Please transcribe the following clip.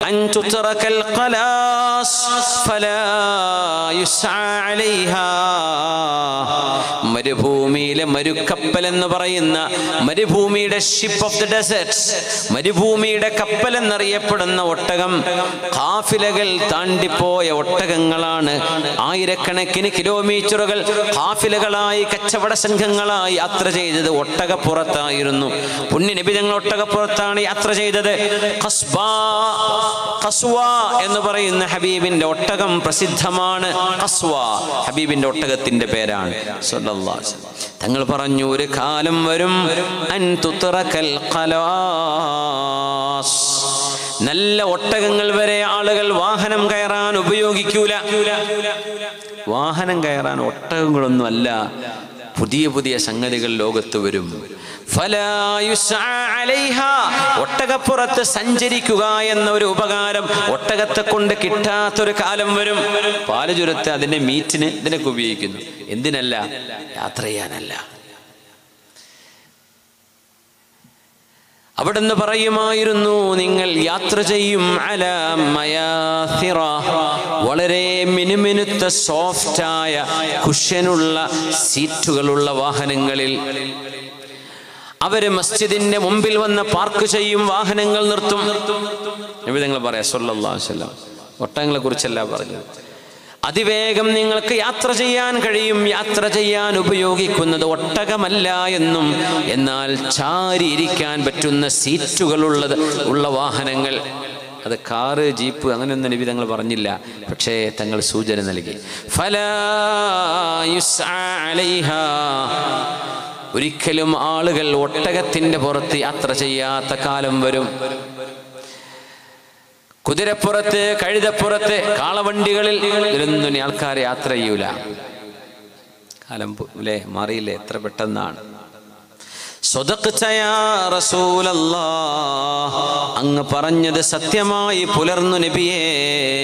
അൻ തുത്രകൽ ഖലാസ് ഫലാ യുസ്ആ അലൈഹാ. മരുഭൂമിയിലെ മരുക്കപ്പൽ എന്ന് പറയുന്ന, മരുഭൂമിയുടെ ഷിപ്പ് ഓഫ് ദ ഡെസേർട്സ്, മരുഭൂമിയുടെ കപ്പൽ എന്നറിയപ്പെടുന്ന ഒട്ടകം, ഖാഫിലകൾ താണ്ടിപ്പോയ ഒട്ടകങ്ങളാണ്. ആയിരക്കണക്കിന് കിലോമീറ്ററുകൾ ഖാഫിലകളായി, കച്ചവട സംഘങ്ങളായി യാത്ര ചെയ്തത് ഒട്ടകപ്പുറത്തായിരുന്നു. പുണ്യ നബി തങ്ങൾ ഒട്ടകപ്പുറത്താണ് യാത്ര ചെയ്തത്. ഖസ്വ എന്ന് പറയുന്ന ഹബീബിന്റെ ഒട്ടകം പ്രസിദ്ധമാണ്. ഖസ്വ ഹബീബിന്റെ ഒട്ടകത്തിന്റെ പേരാണ്. സല്ലല്ലാഹു അലൈഹി വസല്ലം തങ്ങൾ പറഞ്ഞു, ഒരു കാലം വരും അൻ തുത്രകൽ ഖലാസ്, നല്ല ഒട്ടകങ്ങൾ വരെ ആളുകൾ വാഹനം കയറാൻ ഉപയോഗിക്കൂല. വാഹനം കയറാൻ ഒട്ടകങ്ങളൊന്നും അല്ല, പുതിയ പുതിയ സംഗതികൾ ലോകത്ത് വരും. ഫലാ യുസ്ആ അലൈഹാ, ഒട്ടകപ്പുറത്ത് സഞ്ചരിക്കുക എന്ന ഒരു ഉപകാരം ഒട്ടകത്തെ കൊണ്ട് കിട്ടാത്തൊരു കാലം വരും. പാല് ചുരത്ത് അതിന്റെ മീറ്റിന് ഇതിനൊക്കെ ഉപയോഗിക്കുന്നു. എന്തിനല്ല? യാത്ര ചെയ്യാനല്ല. അവിടുന്ന് പറയുമായിരുന്നു, നിങ്ങൾ യാത്ര ചെയ്യും അലാ മയാസിറ, വളരെ മിനുമിനുത്ത സോഫ്റ്റായ കുഷ്യനുള്ള സീറ്റുകളുള്ള വാഹനങ്ങളിൽ. അവര് മസ്ജിദിന്റെ മുമ്പിൽ വന്ന് പാർക്ക് ചെയ്യും, വാഹനങ്ങൾ നിർത്തും. നബി തങ്ങൾ പറയാ സല്ലല്ലാഹു അലൈഹി വസല്ലം, ഒട്ടകങ്ങളെ കുറിച്ചല്ല പറഞ്ഞത്. അതിവേഗം നിങ്ങൾക്ക് യാത്ര ചെയ്യാൻ കഴിയും. യാത്ര ചെയ്യാൻ ഉപയോഗിക്കുന്നത് ഒട്ടകമല്ല എന്നും, എന്നാൽ ചാരിയിരിക്കാൻ പറ്റുന്ന സീറ്റുകളുള്ള വാഹനങ്ങൾ. അത് കാറ്, ജീപ്പ് അങ്ങനെയൊന്നും നബി തങ്ങൾ പറഞ്ഞില്ല, പക്ഷേ തങ്ങൾ സൂചന നൽകി. ഫലാ യുസ്ആ അലൈഹാ, ഒരിക്കലും ആളുകൾ ഒട്ടകത്തിന്റെ പുറത്ത് യാത്ര ചെയ്യാത്ത കാലം വരും. കുതിരപ്പുറത്ത്, കഴുതപ്പുറത്ത്, കാളവണ്ടികളിൽ ഇതിലൊന്നും ആൾക്കാർ യാത്ര ചെയ്യൂല. കാലം അല്ലേ മാറിയില്ലേ, എത്ര പെട്ടെന്നാണ്. സ്വദഖ്ത യാ റസൂലല്ലാഹ്, അങ്ങ് പറഞ്ഞത് സത്യമായി പുലർന്നു നബിയേ.